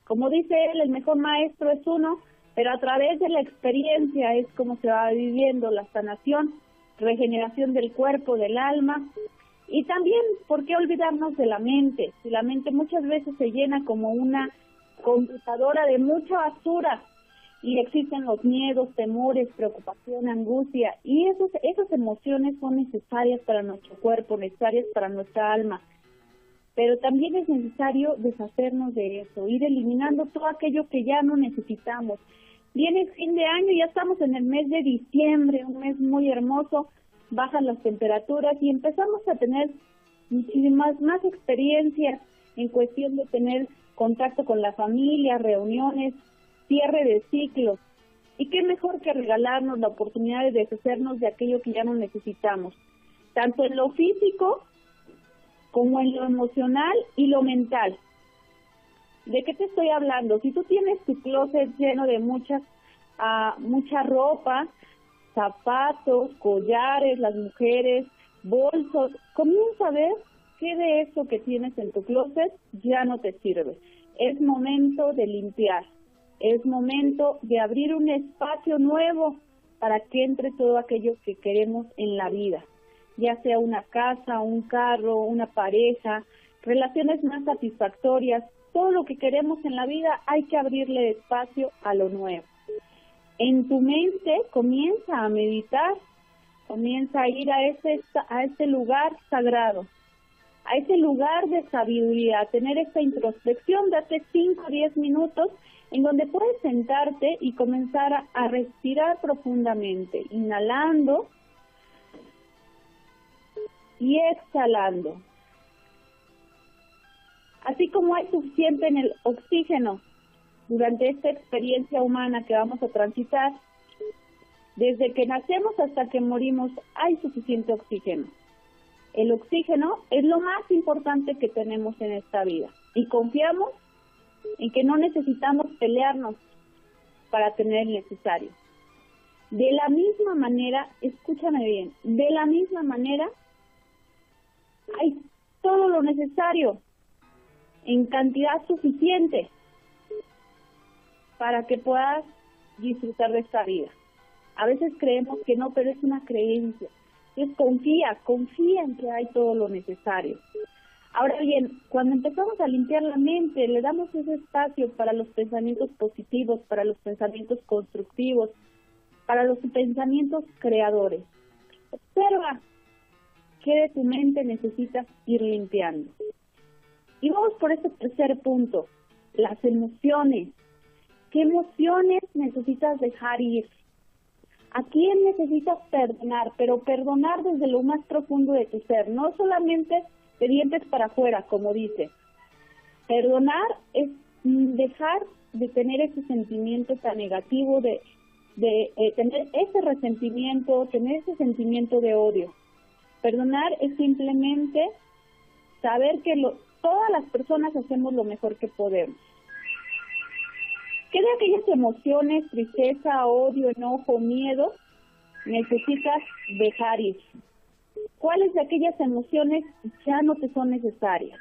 Como dice él, el mejor maestro es uno, pero a través de la experiencia es como se va viviendo la sanación, regeneración del cuerpo, del alma. Y también, ¿por qué olvidarnos de la mente? Si la mente muchas veces se llena como una computadora de mucha basura y existen los miedos, temores, preocupación, angustia, y esas emociones son necesarias para nuestro cuerpo, necesarias para nuestra alma. Pero también es necesario deshacernos de eso, ir eliminando todo aquello que ya no necesitamos. Viene el fin de año, ya estamos en el mes de diciembre, un mes muy hermoso, bajan las temperaturas y empezamos a tener muchísimas más experiencias en cuestión de tener contacto con la familia, reuniones, cierre de ciclos. Y qué mejor que regalarnos la oportunidad de deshacernos de aquello que ya no necesitamos, tanto en lo físico como en lo emocional y lo mental. ¿De qué te estoy hablando? Si tú tienes tu closet lleno de mucha ropa, zapatos, collares, las mujeres, bolsos, comienza a ver qué de eso que tienes en tu closet ya no te sirve. Es momento de limpiar, es momento de abrir un espacio nuevo para que entre todo aquello que queremos en la vida, ya sea una casa, un carro, una pareja, relaciones más satisfactorias, todo lo que queremos en la vida hay que abrirle espacio a lo nuevo. En tu mente comienza a meditar, comienza a ir a ese lugar sagrado, a ese lugar de sabiduría, a tener esta introspección, date 5 o 10 minutos en donde puedes sentarte y comenzar a respirar profundamente, inhalando y exhalando. Así como hay suficiente en el oxígeno durante esta experiencia humana que vamos a transitar, desde que nacemos hasta que morimos hay suficiente oxígeno. El oxígeno es lo más importante que tenemos en esta vida y confiamos en que no necesitamos pelearnos para tener el necesario. De la misma manera, escúchame bien, de la misma manera hay todo lo necesario en cantidad suficiente para que puedas disfrutar de esta vida. A veces creemos que no, pero es una creencia. Entonces confía en que hay todo lo necesario. Ahora bien, cuando empezamos a limpiar la mente, le damos ese espacio para los pensamientos positivos, para los pensamientos constructivos, para los pensamientos creadores. Observa qué de tu mente necesitas ir limpiando. Y vamos por este tercer punto, las emociones. ¿Qué emociones necesitas dejar ir? ¿A quién necesitas perdonar? Pero perdonar desde lo más profundo de tu ser, no solamente de dientes para afuera, como dice. Perdonar es dejar de tener ese sentimiento tan negativo, de tener ese resentimiento, tener ese sentimiento de odio. Perdonar es simplemente saber que todas las personas hacemos lo mejor que podemos. ¿Qué de aquellas emociones, tristeza, odio, enojo, miedo, necesitas dejar ir? ¿Cuáles de aquellas emociones ya no te son necesarias?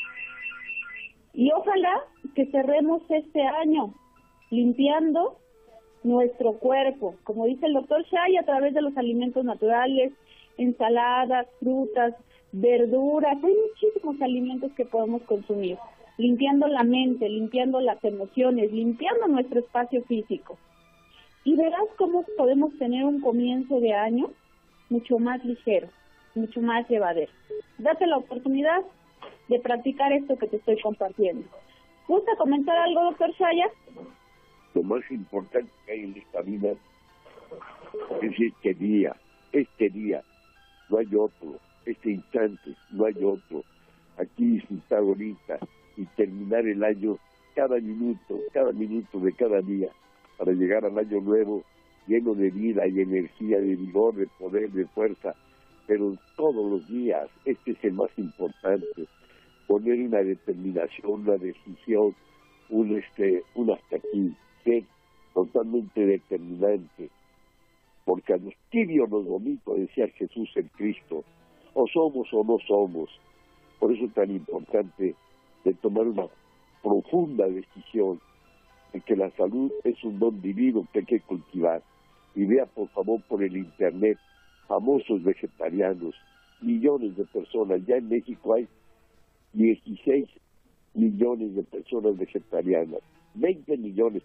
Y ojalá que cerremos este año limpiando nuestro cuerpo, como dice el doctor Shay, a través de los alimentos naturales, ensaladas, frutas, verduras, hay muchísimos alimentos que podemos consumir, limpiando la mente, limpiando las emociones, limpiando nuestro espacio físico. Y verás cómo podemos tener un comienzo de año mucho más ligero, mucho más llevadero. Date la oportunidad de practicar esto que te estoy compartiendo. ¿Gusta comentar algo, doctor Shaya? Lo más importante que hay en esta vida es este día, no hay otro, este instante, no hay otro. Aquí disfrutar ahorita y terminar el año, cada minuto de cada día, para llegar al año nuevo lleno de vida y energía, de vigor, de poder, de fuerza, pero todos los días. Este es el más importante, poner una determinación, una decisión, un hasta aquí, ser totalmente determinante, porque a los tibios los vomito, decía Jesús el Cristo, o somos o no somos. Por eso es tan importante de tomar una profunda decisión de que la salud es un don divino que hay que cultivar. Y vea por favor por el internet famosos vegetarianos, millones de personas. Ya en México hay 16 millones de personas vegetarianas, 20 millones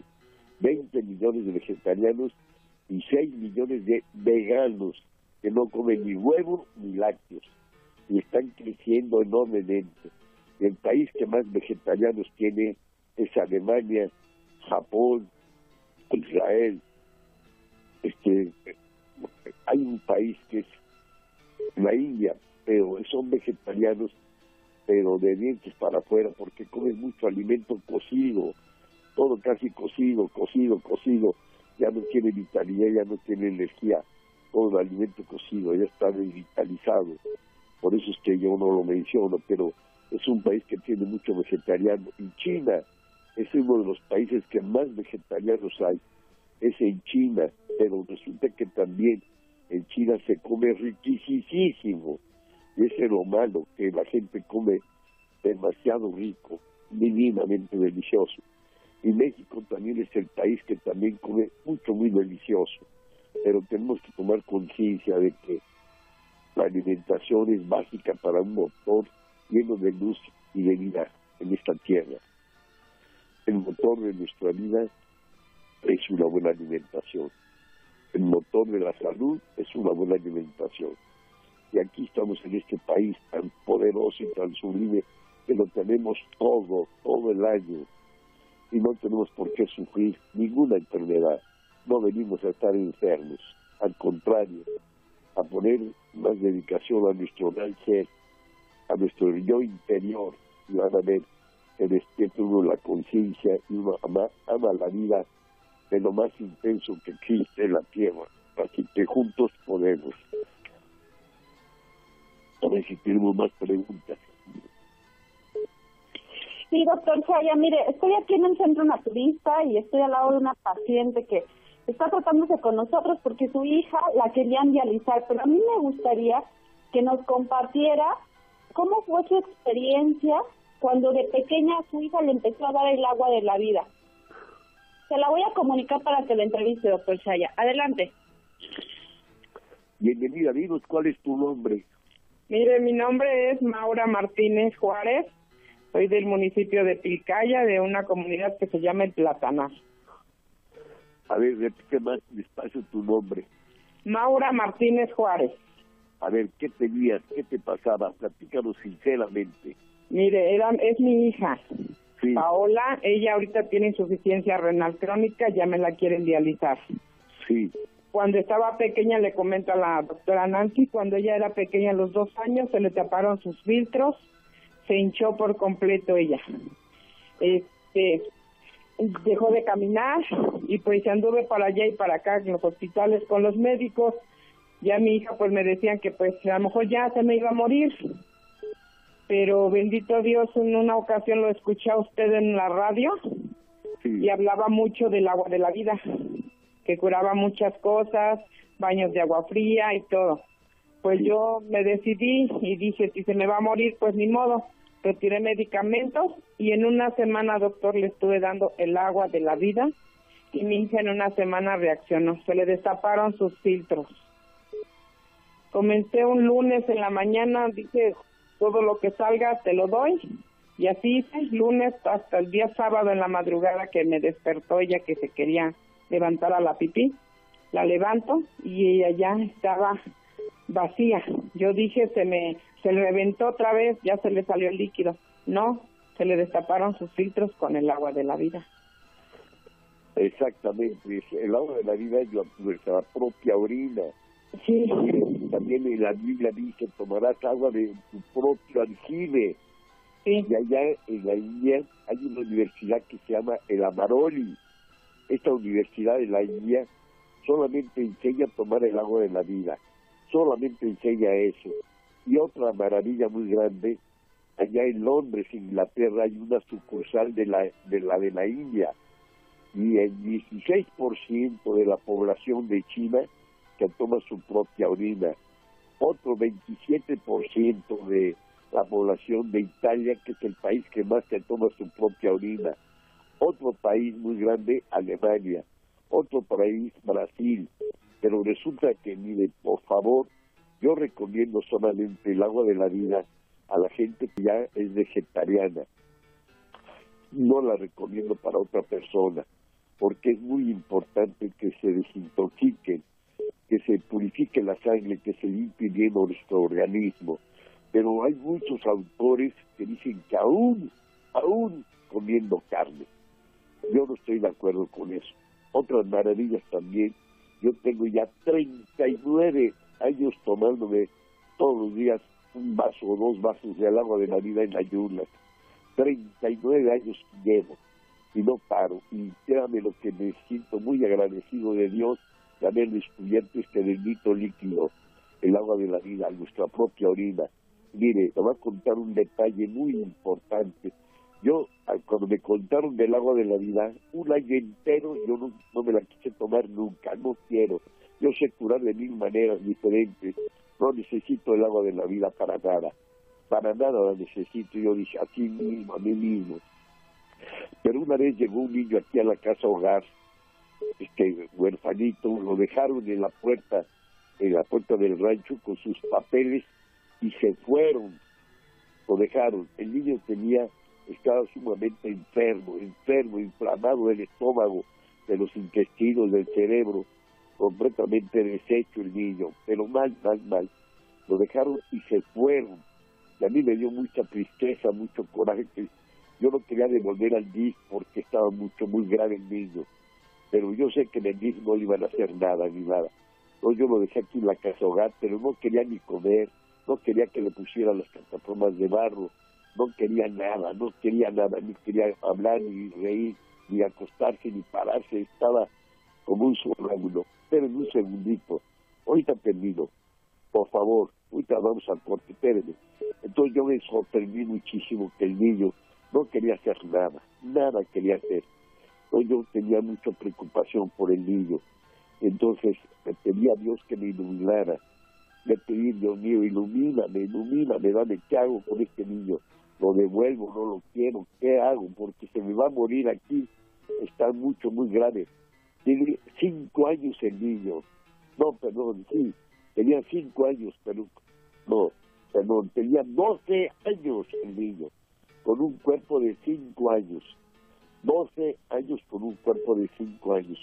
de vegetarianos y 6 millones de veganos que no comen ni huevo ni lácteos, y están creciendo enormemente. El país que más vegetarianos tiene es Alemania, Japón, Israel. Hay un país que es la India, pero son vegetarianos, pero de dientes para afuera, porque comen mucho alimento cocido, todo casi cocido, ya no tiene vitalidad, ya no tiene energía, todo el alimento cocido, ya está revitalizado. Por eso es que yo no lo menciono, pero es un país que tiene mucho vegetariano. Y China es uno de los países que más vegetarianos hay, es en China, pero resulta que también en China se come riquísimo, y ese es lo malo, que la gente come demasiado rico, divinamente delicioso. Y México también es el país que también come mucho, muy delicioso, pero tenemos que tomar conciencia de que la alimentación es básica para un motor lleno de luz y de vida en esta tierra. El motor de nuestra vida es una buena alimentación. El motor de la salud es una buena alimentación. Y aquí estamos en este país tan poderoso y tan sublime que lo tenemos todo el año. Y no tenemos por qué sufrir ninguna enfermedad. No venimos a estar enfermos. Al contrario, a poner más dedicación a nuestro gran ser, a nuestro yo interior, y van a ver que despierta uno la conciencia y uno ama la vida de lo más intenso que existe en la tierra. Así que juntos podemos. A ver si tenemos más preguntas. Sí, doctor Chaya, mire, estoy aquí en el centro naturista y estoy al lado de una paciente que está tratándose con nosotros porque su hija la querían dializar, pero a mí me gustaría que nos compartiera cómo fue su experiencia cuando de pequeña a su hija le empezó a dar el agua de la vida. Se la voy a comunicar para que la entreviste, doctor Chaya. Adelante. Bienvenida, dinos, ¿cuál es tu nombre? Mire, mi nombre es Maura Martínez Juárez. Soy del municipio de Pilcaya, de una comunidad que se llama El Platanar. A ver, repite más despacio tu nombre. Maura Martínez Juárez. A ver, ¿qué tenías? ¿Qué te pasaba? Platícanos sinceramente. Mire, es mi hija, sí. Paola. Ella ahorita tiene insuficiencia renal crónica, ya me la quieren dializar. Sí. Cuando estaba pequeña, le comento a la doctora Nancy, cuando ella era pequeña, a los 2 años, se le taparon sus filtros, se hinchó por completo ella. Dejó de caminar y pues anduve para allá y para acá en los hospitales con los médicos. Ya mi hija pues me decían que pues a lo mejor ya se me iba a morir. Pero bendito Dios, en una ocasión lo escuché a usted en la radio, sí, y hablaba mucho del agua de la vida, que curaba muchas cosas, baños de agua fría y todo. Pues sí, yo me decidí y dije, si se me va a morir, pues ni modo. Retiré medicamentos y en una semana, doctor, le estuve dando el agua de la vida y mi hija en una semana reaccionó. Se le destaparon sus filtros. Comencé un lunes en la mañana, dije, todo lo que salga te lo doy. Y así hice, lunes hasta el día sábado en la madrugada que me despertó ella que se quería levantar a la pipí. La levanto y ella ya estaba vacía. Yo dije, se le reventó otra vez, ya se le salió el líquido. No, se le destaparon sus filtros con el agua de la vida. Exactamente, el agua de la vida es nuestra propia orina. Sí. También en la Biblia dice, tomarás agua de tu propio aljibe. Sí. Y allá en la India hay una universidad que se llama el Amaroli. Esta universidad en la India solamente enseña a tomar el agua de la vida. Solamente enseña eso. Y otra maravilla muy grande, allá en Londres, Inglaterra, hay una sucursal de la India. Y el 16% de la población de China que toma su propia orina. Otro 27% la población de Italia, que es el país que más se toma su propia orina. Otro país muy grande, Alemania. Otro país, Brasil. Pero resulta que, mire, por favor, yo recomiendo solamente el agua de la vida a la gente que ya es vegetariana. No la recomiendo para otra persona, porque es muy importante que se desintoxiquen, que se purifique la sangre, que se limpie bien nuestro organismo. Pero hay muchos autores que dicen que aún comiendo carne. Yo no estoy de acuerdo con eso. Otras maravillas también. Yo tengo ya 39 años tomándome todos los días un vaso o 2 vasos del agua de la vida en ayunas. 39 años llevo y no paro. Y créame lo que me siento muy agradecido de Dios de haber descubierto este bendito líquido, el agua de la vida, nuestra propia orina. Mire, te voy a contar un detalle muy importante. Yo, cuando me contaron del agua de la vida, un año entero yo no me la quise tomar nunca, no quiero. Yo sé curar de 1000 maneras diferentes, no necesito el agua de la vida para nada la necesito. Yo dije, a ti mismo, a mí mismo. Pero una vez llegó un niño aquí a la casa hogar, huerfanito, lo dejaron en la puerta del rancho con sus papeles y se fueron, lo dejaron. El niño estaba sumamente enfermo, inflamado del estómago, de los intestinos, del cerebro, completamente deshecho el niño, pero mal. Lo dejaron y se fueron. Y a mí me dio mucha tristeza, mucho coraje, que yo no quería devolver al DIF porque estaba muy grave el niño. Pero yo sé que en el DIF no le iban a hacer nada, ni nada. Entonces yo lo dejé aquí en la casa hogar, pero no quería ni comer, no quería que le pusieran las plataformas de barro, no quería nada, ni quería hablar, ni reír, ni acostarse, ni pararse, estaba como un somnámbulo. Pero en un segundito, ahorita termino, por favor, ahorita vamos al corte, espérenme. Entonces yo me sorprendí muchísimo que el niño no quería hacer nada quería hacer. Entonces yo tenía mucha preocupación por el niño. Entonces le pedí a Dios que me iluminara. Le pedí, Dios mío, ilumíname, dame, ¿qué hago con este niño? ¿Lo devuelvo? ¿No lo quiero? ¿Qué hago? Porque se me va a morir aquí. Está muy grave. Tiene 5 años el niño. No, perdón, sí. Tenía 5 años, pero no, perdón, tenía 12 años el niño, con un cuerpo de 5 años. 12 años con un cuerpo de 5 años.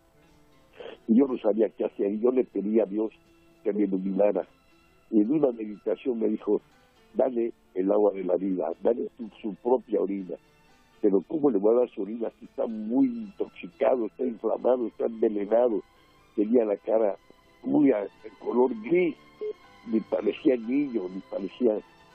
Y yo no sabía qué hacer, y yo le pedí a Dios que me iluminara. Y en una meditación me dijo, dale el agua de la vida, dale su propia orina. Pero ¿cómo le voy a dar su orina si está muy intoxicado, está inflamado, está envenenado? Tenía la cara muy a color gris, ni parecía niño, ni parecía,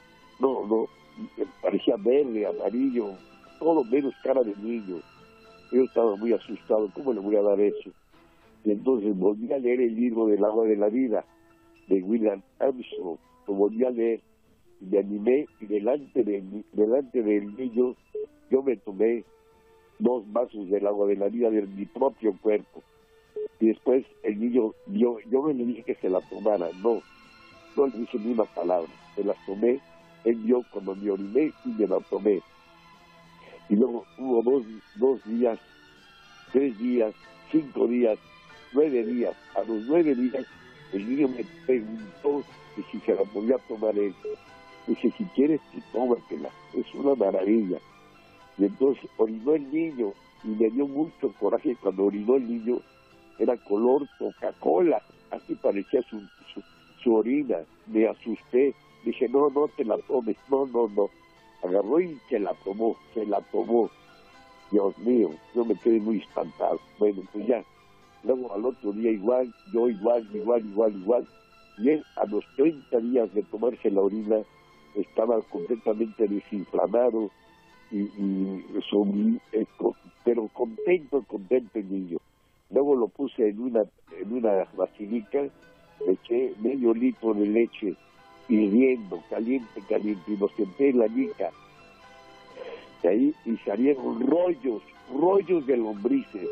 parecía verde, amarillo, todo menos cara de niño. Yo estaba muy asustado, ¿cómo le voy a dar eso? Y entonces volví a leer el libro del agua de la vida, de William Armstrong, lo volví a leer, y me animé, y delante del niño, yo me tomé 2 vasos del agua de la vida de mi propio cuerpo. Y después el niño, yo no le dije que se la tomara, no le dije ni una palabra, se las tomé, él vio cuando me oriné y me la tomé. Y luego hubo 2 días, 3 días, 5 días, 9 días. A los 9 días el niño me preguntó que si se la podía tomar él. Dije, si quieres, tómatela, es una maravilla. Y entonces orinó el niño y me dio mucho coraje cuando orinó el niño. Era color Coca-Cola, así parecía su orina. Me asusté, dije, no te la tomes, no. Agarró y se la tomó. Dios mío, yo me quedé muy espantado. Bueno, pues ya, luego al otro día igual, yo igual. Y él, a los 30 días de tomarse la orina, estaba completamente desinflamado, pero contento el niño. Luego lo puse en una vasilita, le eché medio litro de leche hirviendo, caliente, y lo senté en la nica. De ahí y salieron rollos de lombrices.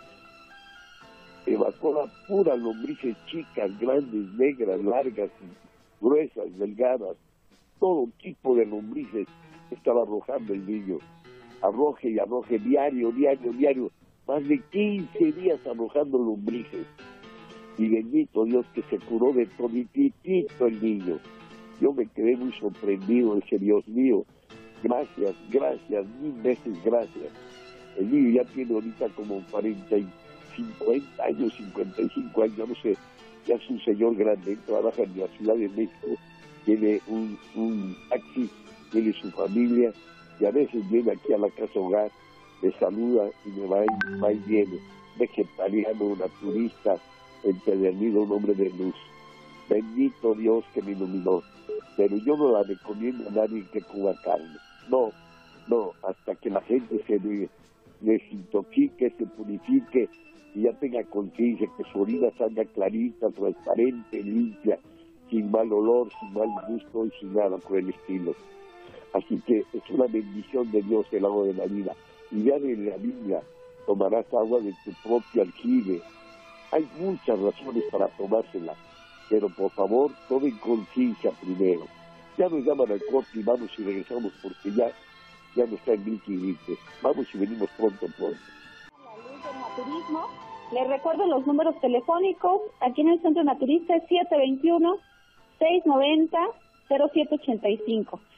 Evacuó la pura lombrices chicas, grandes, negras, largas, gruesas, delgadas. todo tipo de lombrices estaba arrojando el niño. Arroje y arroje, diario, más de 15 días arrojando lombrices. Y bendito Dios que se curó de toditito el niño. Yo me quedé muy sorprendido, dije, Dios mío, gracias, 1000 veces gracias. El niño ya tiene ahorita como 50 años, 55 años, no sé, ya es un señor grande, trabaja en la Ciudad de México, tiene un taxi, tiene su familia, y a veces viene aquí a la casa hogar, me saluda y me va y viene, vegetariano, naturista, empedernido, un hombre de luz. Bendito Dios que me iluminó. Pero yo no la recomiendo a nadie que coma carne. No, hasta que la gente se desintoxique, se purifique y ya tenga conciencia, que su orina salga clarita, transparente, limpia, sin mal olor, sin mal gusto y sin nada por el estilo. Así que es una bendición de Dios el agua de la vida. Y ya de la Biblia, tomarás agua de tu propio aljibe. Hay muchas razones para tomársela, pero por favor, tomen conciencia primero. Ya nos llaman al corte y vamos y regresamos porque ya no está en grite. Vamos y venimos pronto. La luz del naturismo. Les recuerdo los números telefónicos. Aquí en el Centro Naturista es 721-690-0785.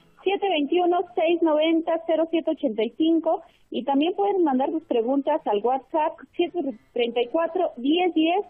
721-690-0785. Y también pueden mandar sus preguntas al WhatsApp 734-1010-068.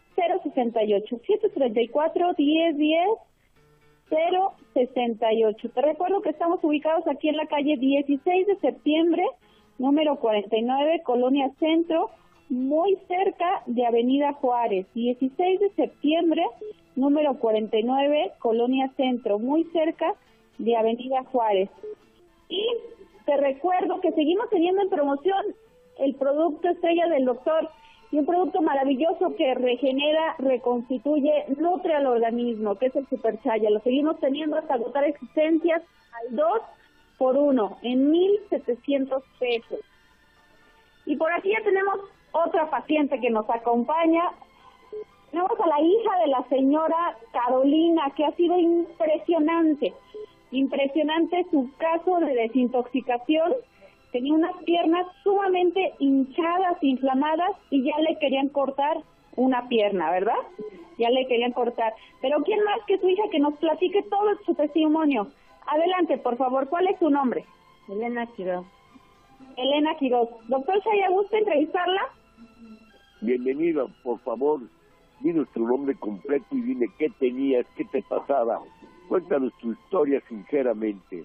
734-1010-068. Te recuerdo que estamos ubicados aquí en la calle 16 de septiembre, número 49, Colonia Centro, muy cerca de Avenida Juárez. 16 de septiembre, número 49, Colonia Centro, muy cerca de Avenida Juárez. Y te recuerdo que seguimos teniendo en promoción el producto estrella del doctor, y un producto maravilloso que regenera, reconstituye, nutre al organismo, que es el Super Chaya. Lo seguimos teniendo hasta agotar existencias al 2x1 en 1,700 pesos. Y por aquí ya tenemos otra paciente que nos acompaña. Tenemos a la hija de la señora Carolina, que ha sido impresionante su caso de desintoxicación. Tenía unas piernas sumamente hinchadas, inflamadas, y ya le querían cortar una pierna, ¿verdad? Ya le querían cortar. Pero ¿quién más que su hija que nos platique todo su testimonio? Adelante, por favor, ¿cuál es su nombre? Elena Quiroz. Elena Quiroz. Doctor Chaya, ¿gusta entrevistarla? Bienvenida, por favor, dime tu nombre completo y dime qué tenías, qué te pasaba. Cuéntanos tu historia sinceramente.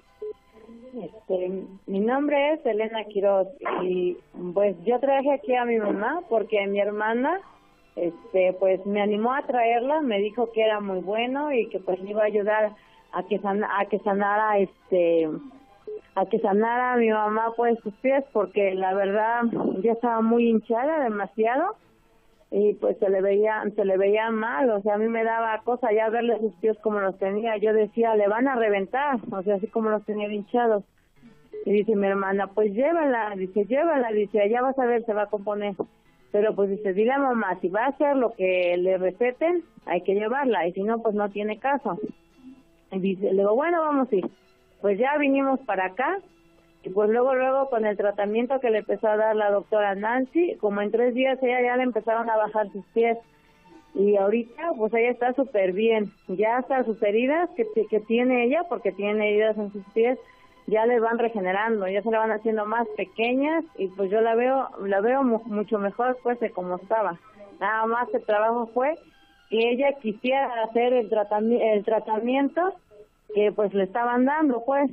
Mi nombre es Elena Quiroz y pues yo traje aquí a mi mamá porque mi hermana pues me animó a traerla, me dijo que era muy bueno y que pues me iba a ayudar a que sanara a mi mamá pues sus pies, porque la verdad ya estaba muy hinchada demasiado y pues se le veía mal. O sea, a mí me daba cosa ya verle sus pies como los tenía. Yo decía, le van a reventar, o sea, así como los tenía hinchados. Y dice mi hermana, pues llévala, dice, allá vas a ver, se va a componer. Pero pues dice, dile a mamá, si va a hacer lo que le receten, hay que llevarla, y si no, pues no tiene caso. Y dice, le digo, bueno, vamos a ir. Pues ya vinimos para acá, y pues luego con el tratamiento que le empezó a dar la doctora Nancy, como en 3 días ella ya le empezaron a bajar sus pies. Y ahorita, pues ella está súper bien. Ya hasta sus heridas que tiene ella, porque tiene heridas en sus pies, ya le van regenerando, ya se le van haciendo más pequeñas, y pues yo la veo mucho mejor pues de como estaba. Nada más el trabajo fue que ella quisiera hacer el tratamiento que pues le estaban dando pues.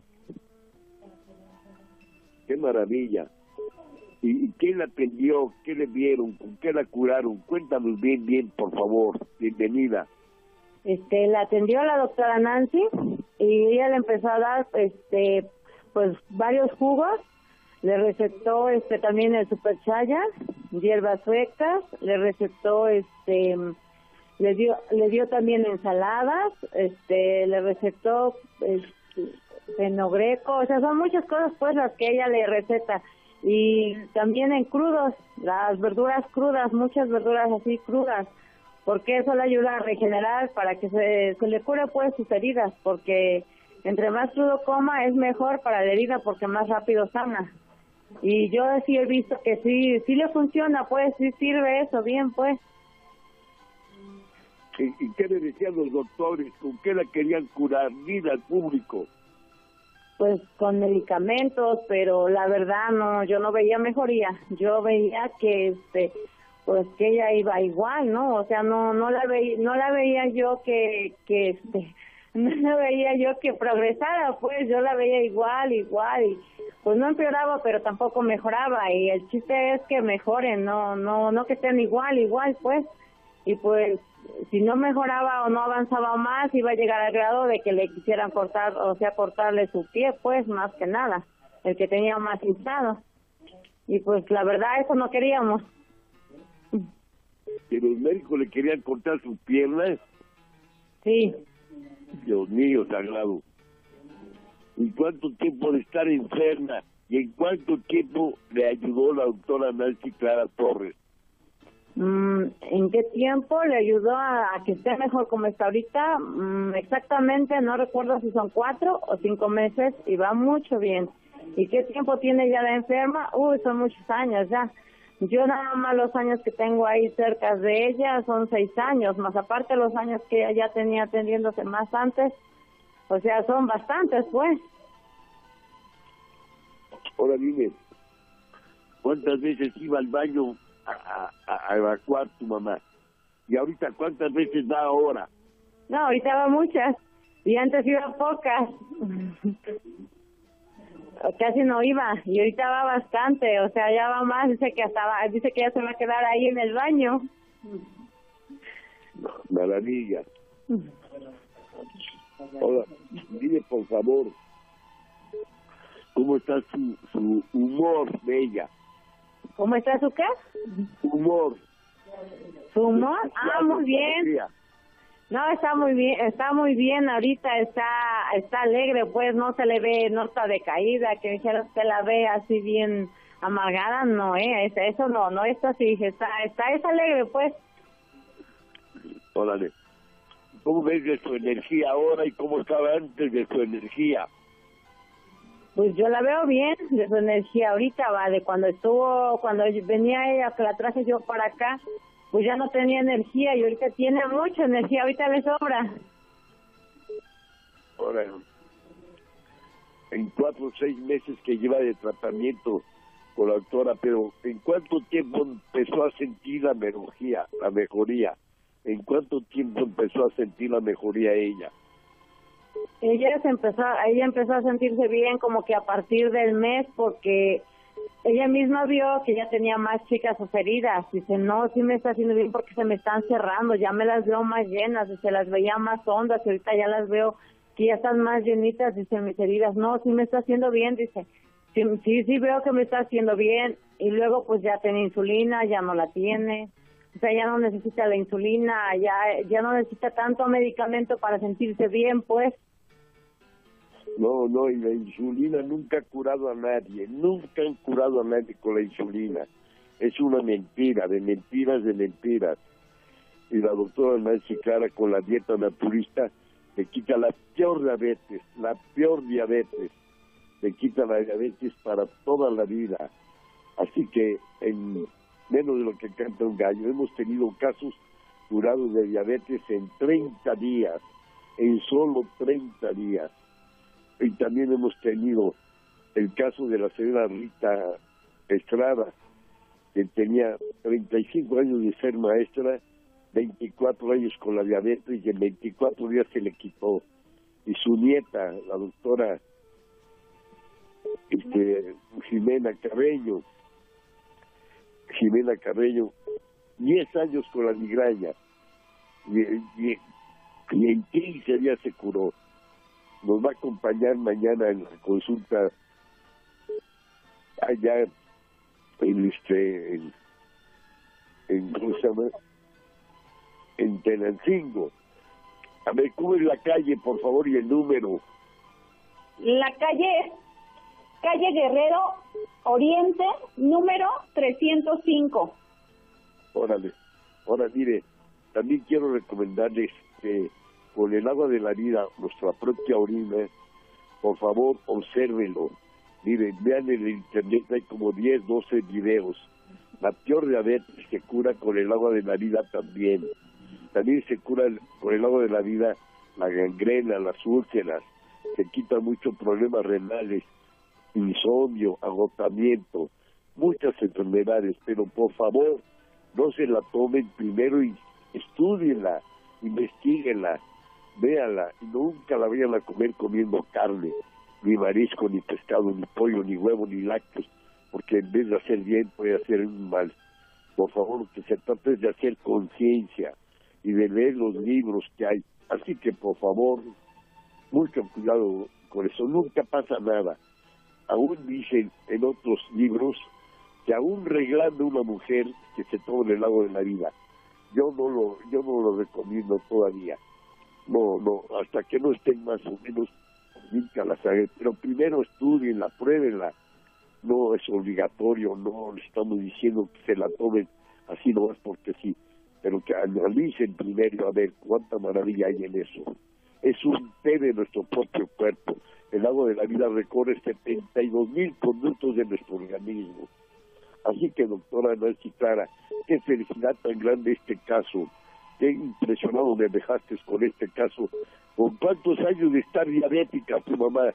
¡Qué maravilla! ¿Y quién la atendió? ¿Qué le vieron? ¿Con qué la curaron? Cuéntanos bien, por favor. Bienvenida. La atendió la doctora Nancy y ella le empezó a dar pues varios jugos. Le recetó también el Super Chaya, hierbas suecas, le recetó le dio también ensaladas, le recetó fenogreco, o sea, son muchas cosas pues las que ella le receta. Y también en crudos, las verduras crudas, muchas verduras así crudas, porque eso le ayuda a regenerar para que se le cure pues sus heridas, porque entre más crudo coma es mejor para la herida porque más rápido sana. Y yo sí he visto que sí le funciona, pues, sí sirve eso, bien, pues. ¿Y qué le decían los doctores? ¿Con qué la querían curar? Dile al público. Pues con medicamentos, pero la verdad no, yo no veía mejoría. Yo veía que pues que ella iba igual, ¿no? O sea, no la veía yo que no la veía yo que progresara, pues yo la veía igual y pues no empeoraba, pero tampoco mejoraba, y el chiste es que mejoren, no que estén igual, pues. Y pues si no mejoraba o no avanzaba más, iba a llegar al grado de que le quisieran cortar, o sea, cortarle su pie, pues, más que nada, el que tenía más hinchado. Y pues la verdad eso no queríamos. ¿Que los médicos le querían cortar sus piernas? Sí. Dios mío, sagrado. ¿En cuánto tiempo de estar enferma y en cuánto tiempo le ayudó la doctora Nancy Clara Torres? ¿En qué tiempo le ayudó a que esté mejor como está ahorita? Exactamente, no recuerdo si son 4 o 5 meses y va mucho bien. ¿Y qué tiempo tiene ya de enferma? Son muchos años ya. Yo nada más los años que tengo ahí cerca de ella son 6 años, más aparte los años que ella ya tenía atendiéndose más antes, o sea, son bastantes, pues. Ahora dime, ¿cuántas veces iba al baño a evacuar tu mamá? ¿Y ahorita cuántas veces va ahora? No, ahorita va muchas, y antes iba pocas. Casi no iba, y ahorita va bastante, o sea, ya va más, dice que ya se va a quedar ahí en el baño. Maravilla. Ahora, dile por favor, ¿cómo está su humor de ella? ¿Cómo está su qué? Humor. ¿Su humor? Muy bien. No, está muy bien, ahorita está alegre, pues no se le ve, no está decaída, que dijera usted la ve así bien amargada, no, eso no, esto sí, es alegre, pues. Órale. ¿Cómo ves de su energía ahora y cómo estaba antes de su energía? Pues yo la veo bien, de su energía ahorita, va, de cuando venía ella, que la traje yo para acá, pues ya no tenía energía y ahorita tiene mucha energía, ahorita le sobra. Ahora, en 4 o 6 meses que lleva de tratamiento con la doctora, pero ¿en cuánto tiempo empezó a sentir la mejoría? ¿En cuánto tiempo empezó a sentir la mejoría ella? Ella empezó a sentirse bien como que a partir del mes, porque ella misma vio que ya tenía más chicas sus heridas. Dice, no, sí me está haciendo bien porque se me están cerrando, ya me las veo más llenas, se las veía más hondas y ahorita ya las veo que ya están más llenitas, dice, mis heridas. No, sí me está haciendo bien, dice, sí veo que me está haciendo bien. Y luego pues ya tiene insulina, ya no la tiene, o sea, ya no necesita la insulina, ya no necesita tanto medicamento para sentirse bien, pues. No, y la insulina nunca ha curado a nadie, nunca han curado a nadie con la insulina. Es una mentira, de mentiras. Y la doctora Nancy Clara con la dieta naturista le quita la peor diabetes, le quita la diabetes para toda la vida. Así que en menos de lo que canta un gallo, hemos tenido casos curados de diabetes en 30 días, en solo 30 días. Y también hemos tenido el caso de la señora Rita Estrada, que tenía 35 años de ser maestra, 24 años con la diabetes y en 24 días se le quitó. Y su nieta, la doctora Jimena Carreño, 10 años con la migraña y en 15 días se curó. Nos va a acompañar mañana en la consulta allá en ¿cómo se llama? En Tenancingo. A ver, ¿cómo es la calle, por favor, y el número? La calle Guerrero Oriente, número 305. Órale. Ahora, mire, también quiero recomendarles que con el agua de la vida, nuestra propia orina, Por favor, obsérvenlo. Miren, vean en el internet, hay como 10, 12 videos. La peor diabetes se cura con el agua de la vida también. También se cura con el agua de la vida la gangrena, las úlceras, se quitan muchos problemas renales, insomnio, agotamiento, muchas enfermedades, pero por favor, no se la tomen primero y estudienla, investiguenla, véanla, y nunca la vayan a comer comiendo carne, ni marisco, ni pescado, ni pollo, ni huevo, ni lácteos, porque en vez de hacer bien puede hacer un mal. Por favor, que se trate de hacer conciencia y de leer los libros que hay. Así que, por favor, mucho cuidado con eso, nunca pasa nada. Aún dicen en otros libros que aún reglando una mujer que se tome el agua de la vida. Yo no lo recomiendo todavía. No, hasta que no estén más o menos limpia la sangre. Pero primero estudienla, pruébenla. No es obligatorio, no le estamos diciendo que se la tomen así nomás porque sí, pero que analicen primero a ver cuánta maravilla hay en eso. Es un té de nuestro propio cuerpo. El agua de la vida recorre 72,000 conductos de nuestro organismo. Así que, doctora Nancy Clara, qué felicidad tan grande este caso. Qué impresionado me dejaste con este caso. ¿Con cuántos años de estar diabética tu mamá?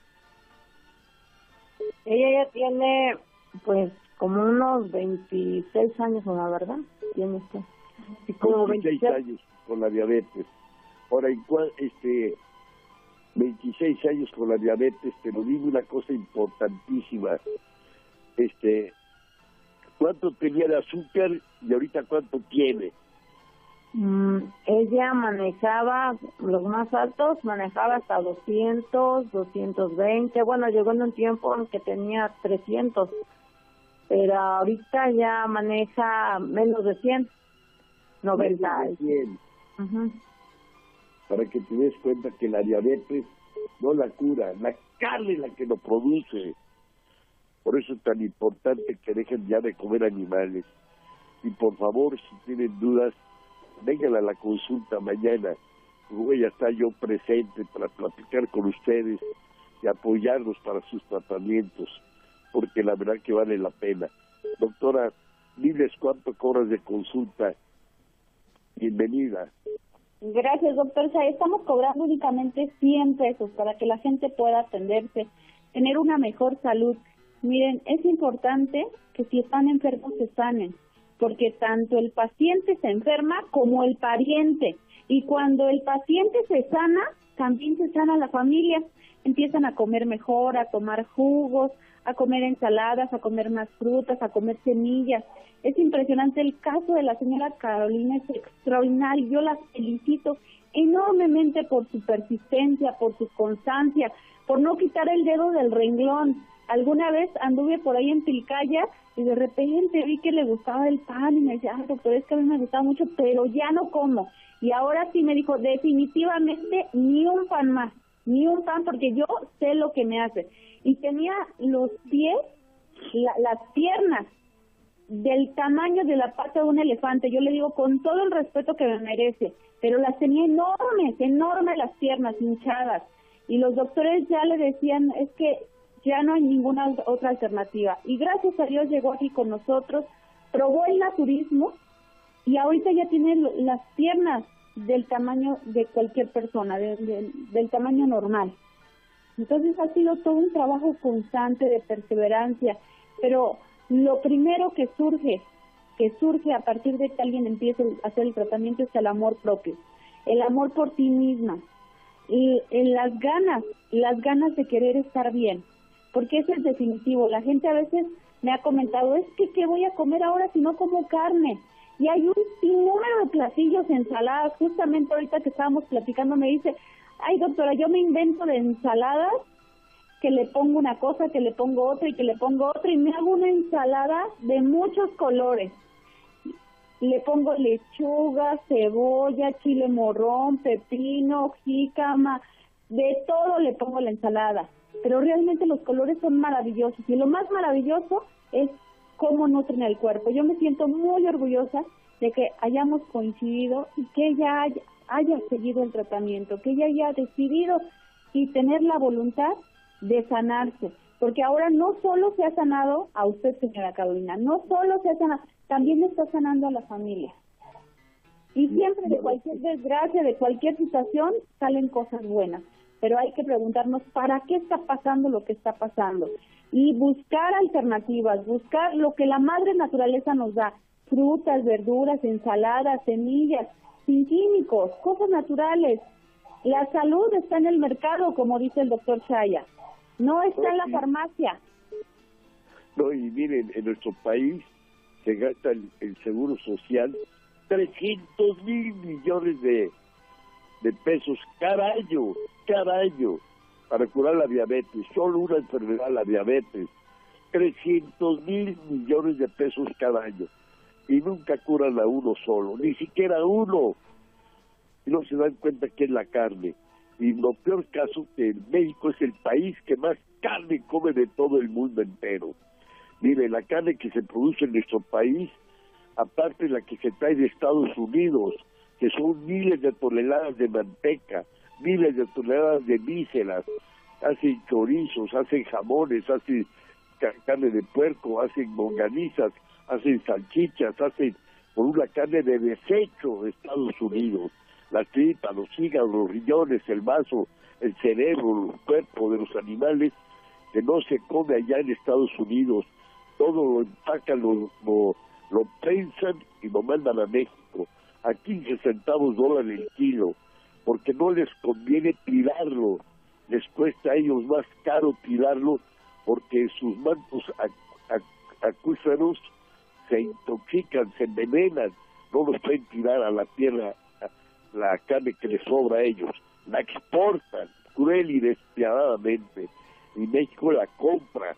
Ella ya tiene, pues, como unos 26 años, ¿no? ¿Verdad? Tiene usted. Y como 26 años con la diabetes. Ahora, 26 años con la diabetes, pero dime una cosa importantísima. ¿Cuánto tenía de azúcar y ahorita cuánto tiene? Ella manejaba, los más altos, manejaba hasta 200, 220. Bueno, llegó en un tiempo en que tenía 300, pero ahorita ya maneja menos de 100, 90. Menos de 100. Para que te des cuenta que la diabetes no la cura, la carne es la que lo produce. Por eso es tan importante que dejen ya de comer animales. Y por favor, si tienen dudas, vengan a la consulta mañana. Voy a estar yo presente para platicar con ustedes y apoyarlos para sus tratamientos, porque la verdad que vale la pena. Doctora, diles cuánto cobras de consulta. Bienvenida. Gracias, doctor. O sea, estamos cobrando únicamente 100 pesos para que la gente pueda atenderse, tener una mejor salud. Miren, es importante que si están enfermos se sanen, porque tanto el paciente se enferma como el pariente. Y cuando el paciente se sana, también se sana la familia. Empiezan a comer mejor, a tomar jugos, a comer ensaladas, a comer más frutas, a comer semillas. Es impresionante el caso de la señora Carolina, es extraordinario. Yo la felicito enormemente por su persistencia, por su constancia, por no quitar el dedo del renglón. Alguna vez anduve por ahí en Pilcaya y de repente vi que le gustaba el pan y me decía, doctor, es que a mí me gustaba mucho, pero ya no como. Y ahora sí me dijo, definitivamente ni un pan más, ni un pan, porque yo sé lo que me hace. Y tenía los pies, las piernas del tamaño de la pata de un elefante. Yo le digo con todo el respeto que me merece, pero las tenía enormes las piernas, hinchadas. Y los doctores ya le decían, es que ya no hay ninguna otra alternativa. Y gracias a Dios llegó aquí con nosotros, probó el naturismo y ahorita ya tiene las piernas del tamaño de cualquier persona, del tamaño normal. Entonces ha sido todo un trabajo constante de perseverancia, pero lo primero que surge a partir de que alguien empiece a hacer el tratamiento es el amor propio, el amor por ti misma, y las ganas de querer estar bien, porque eso es definitivo. La gente a veces me ha comentado, es que ¿qué voy a comer ahora si no como carne? Y hay un sinnúmero de platillos, ensaladas. Justamente ahorita que estábamos platicando me dice, ay doctora, yo me invento de ensaladas, que le pongo una cosa, que le pongo otra y que le pongo otra, y me hago una ensalada de muchos colores. Le pongo lechuga, cebolla, chile morrón, pepino, jícama, de todo le pongo la ensalada. Pero realmente los colores son maravillosos y lo más maravilloso es cómo nutren el cuerpo. Yo me siento muy orgullosa de que hayamos coincidido y que ella haya seguido el tratamiento, que ella haya decidido sí tener la voluntad de sanarse, porque ahora no solo se ha sanado a usted, señora Carolina, no solo se ha sanado, también está sanando a la familia. Y siempre de cualquier desgracia, de cualquier situación, salen cosas buenas. Pero hay que preguntarnos para qué está pasando lo que está pasando. Y buscar alternativas, buscar lo que la madre naturaleza nos da. Frutas, verduras, ensaladas, semillas, sin químicos, cosas naturales. La salud está en el mercado, como dice el doctor Chaya. No está en la farmacia. No, y miren, en nuestro país se gasta el seguro social 300,000 millones de pesos cada año, para curar la diabetes. Solo una enfermedad, la diabetes. 300,000 millones de pesos cada año. Y nunca curan a uno solo, ni siquiera a uno. Y no se dan cuenta que es la carne. Y lo peor caso, que México es el país que más carne come de todo el mundo entero. Mire, la carne que se produce en nuestro país, aparte de la que se trae de Estados Unidos, que son miles de toneladas de manteca, miles de toneladas de vísceras, hacen chorizos, hacen jamones, hacen carne de puerco, hacen longanizas, hacen salchichas, hacen por una carne de desecho de Estados Unidos. La tripa, los hígados, los riñones, el vaso, el cerebro, el cuerpo de los animales, que no se come allá en Estados Unidos. Todo lo empacan, lo prensan y lo mandan a México a 15 centavos dólares el kilo, porque no les conviene tirarlo, les cuesta a ellos más caro tirarlo, porque sus mantos acuíferos se intoxican, se envenenan, no los pueden tirar a la tierra la carne que les sobra a ellos, la exportan cruel y despiadadamente, y México la compra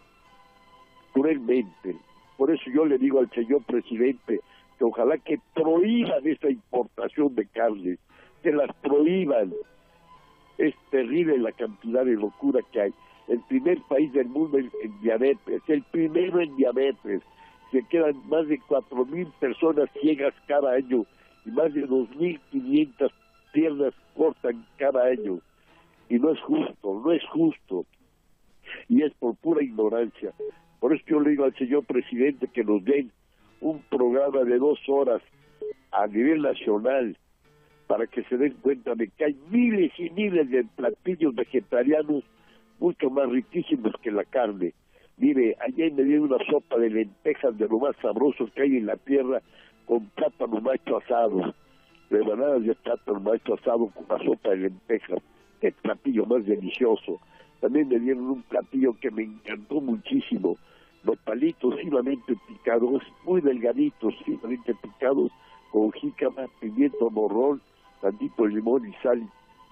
cruelmente. Por eso yo le digo al señor presidente que ojalá que prohíban esta importación de carne, que las prohíban. Es terrible la cantidad de locura que hay. El primer país del mundo en diabetes, el primero en diabetes. Se quedan más de 4,000 personas ciegas cada año y más de 2,500 piernas cortan cada año. Y no es justo. Y es por pura ignorancia. Por eso yo le digo al señor presidente que nos den un programa de 2 horas a nivel nacional para que se den cuenta de que hay miles y miles de platillos vegetarianos mucho más riquísimos que la carne. Mire, ayer me dieron una sopa de lentejas de lo más sabroso que hay en la tierra, con plátano macho asado, rebanadas de plátano macho asado con una sopa de lentejas. Qué platillo más delicioso. También me dieron un platillo que me encantó muchísimo, los palitos finamente picados, muy delgaditos, finamente picados, con jícama, pimiento morrón, tantito limón y sal,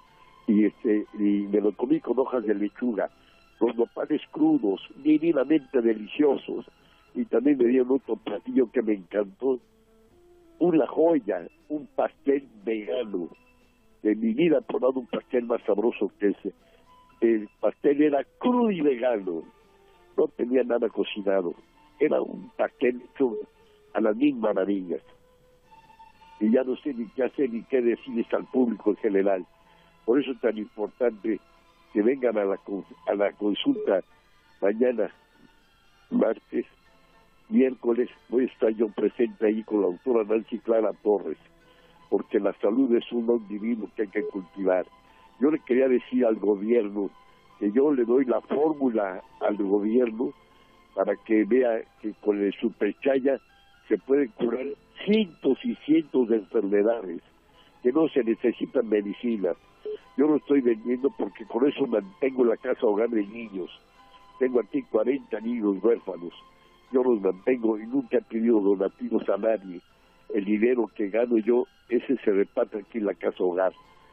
y me lo comí con hojas de lechuga. Los nopales crudos, divinamente deliciosos, y también me dieron otro platillo que me encantó, una joya, un pastel vegano. De mi vida he probado un pastel más sabroso que ese. El pastel era crudo y vegano, no tenía nada cocinado, era un pastel hecho a las mil maravillas. Y ya no sé ni qué hacer ni qué decirles al público en general. Por eso es tan importante que vengan a la consulta mañana, martes, miércoles. Voy a estar yo presente ahí con la doctora Nancy Clara Torres, porque la salud es un don divino que hay que cultivar. Yo le quería decir al gobierno que yo le doy la fórmula al gobierno para que vea que con el Superchaya se pueden curar cientos y cientos de enfermedades, que no se necesitan medicinas. Yo lo estoy vendiendo porque con eso mantengo la casa hogar de niños. Tengo aquí 40 niños huérfanos. Yo los mantengo y nunca he pedido donativos a nadie. El dinero que gano yo, ese se reparte aquí en la casa hogar.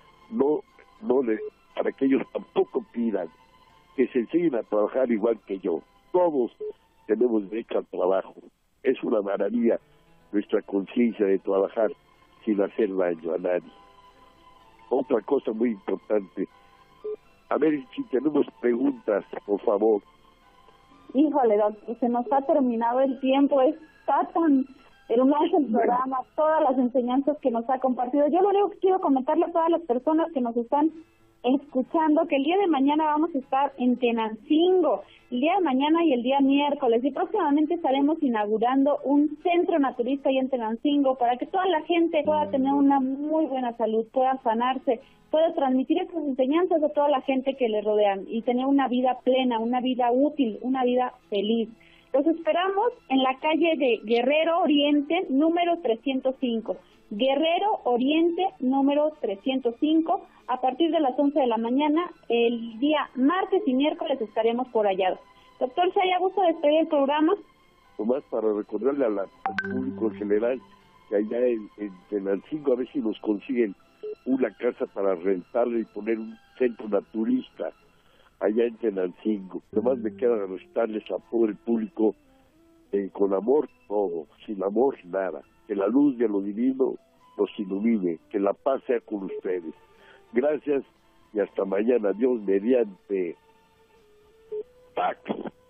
Para que ellos tampoco pidan, que se enseñen a trabajar igual que yo. Todos tenemos derecho al trabajo. Es una maravilla nuestra conciencia de trabajar sin hacer daño a nadie. Otra cosa muy importante, a ver si tenemos preguntas, por favor. Híjole, doctor, se nos ha terminado el tiempo, está tan hermoso el programa, todas las enseñanzas que nos ha compartido. Yo lo único que quiero comentarle a todas las personas que nos están escuchando que el día de mañana vamos a estar en Tenancingo, el día de mañana y el día miércoles, y próximamente estaremos inaugurando un centro naturista ahí en Tenancingo para que toda la gente pueda tener una muy buena salud, pueda sanarse, pueda transmitir esas enseñanzas a toda la gente que le rodean y tener una vida plena, una vida útil, una vida feliz. Los esperamos en la calle de Guerrero Oriente, número 305. Guerrero Oriente, número 305. A partir de las 11 de la mañana, el día martes y miércoles estaremos por allá. Doctor, ¿se haya gusto despedir el programa? Nomás para recordarle al público en general que allá en Tenancingo a ver si nos consiguen una casa para rentarle y poner un centro naturista allá en Tenancingo. Nomás me queda restarles a todo el público con amor todo, sin amor nada. Que la luz de lo divino los ilumine, que la paz sea con ustedes. Gracias y hasta mañana. Dios mediante. Pax.